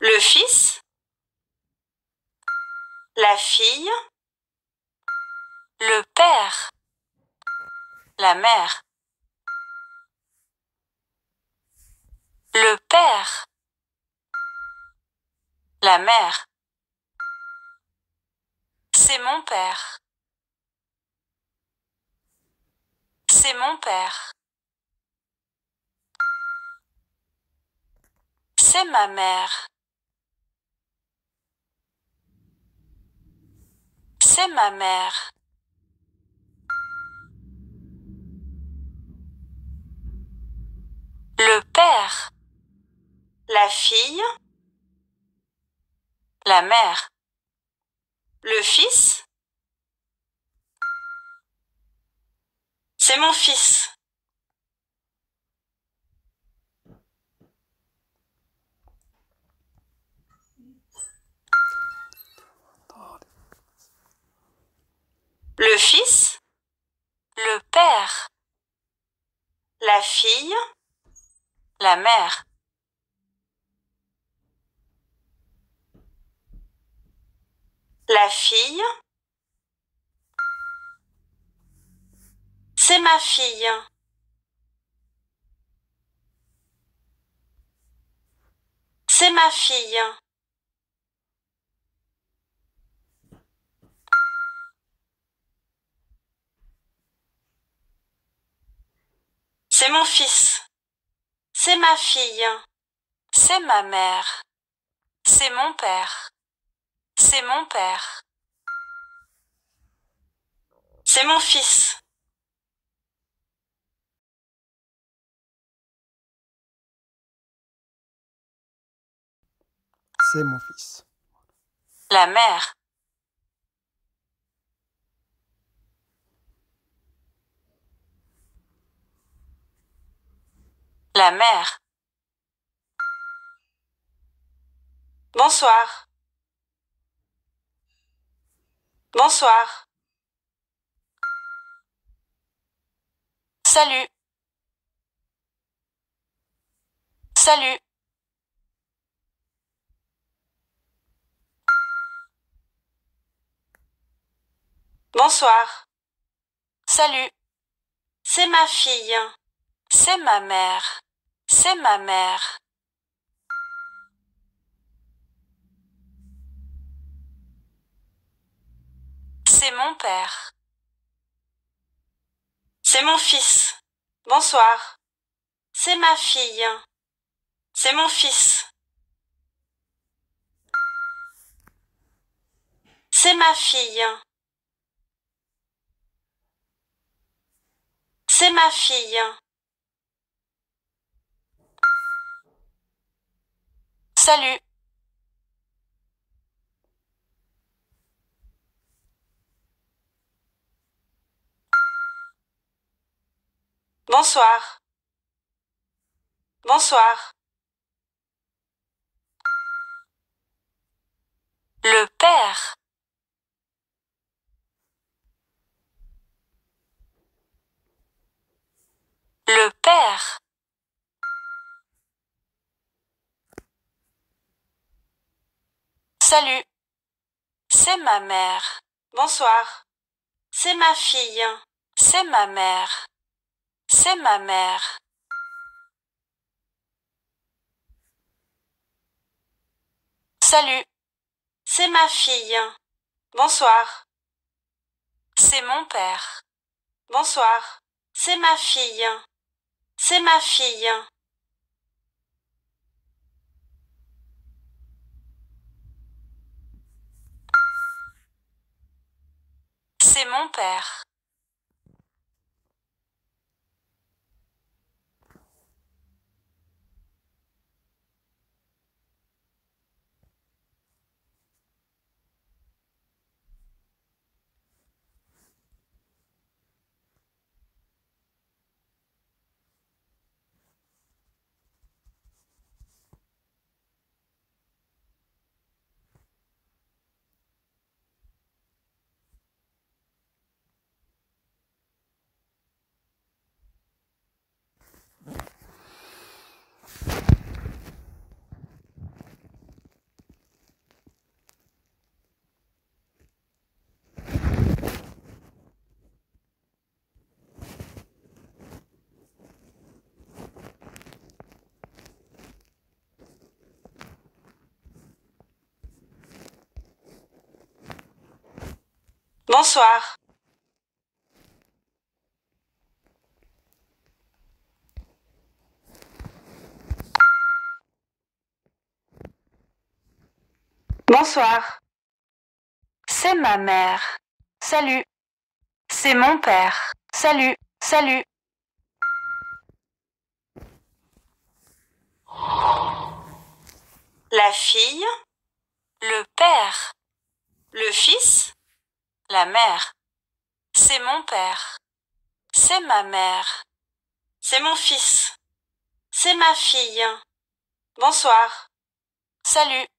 le fils, la fille, le père, la mère, le père, la mère. C'est mon père. C'est mon père. C'est ma mère. C'est ma mère. Le père, la fille, la mère, le fils, c'est mon fils. Le fils, le père, la fille, la mère. La fille, c'est ma fille. C'est ma fille. C'est mon fils. C'est ma fille. C'est ma mère. C'est mon père. C'est mon père. C'est mon fils. C'est mon fils. La mère. La mère. Bonsoir. Bonsoir. Salut. Salut. Bonsoir. Salut. C'est ma fille. C'est ma mère. C'est ma mère. C'est mon père. C'est mon fils. Bonsoir. C'est ma fille. C'est mon fils. C'est ma fille. C'est ma fille. Salut. Bonsoir. Bonsoir. Le père. Le père. Salut. C'est ma mère. Bonsoir. C'est ma fille. C'est ma mère. C'est ma mère. Salut. C'est ma fille. Bonsoir. C'est mon père. Bonsoir. C'est ma fille. C'est ma fille. C'est mon père. Bonsoir. Bonsoir. C'est ma mère. Salut. C'est mon père. Salut, salut. La fille, le père, le fils, la mère. C'est mon père. C'est ma mère. C'est mon fils. C'est ma fille. Bonsoir. Salut.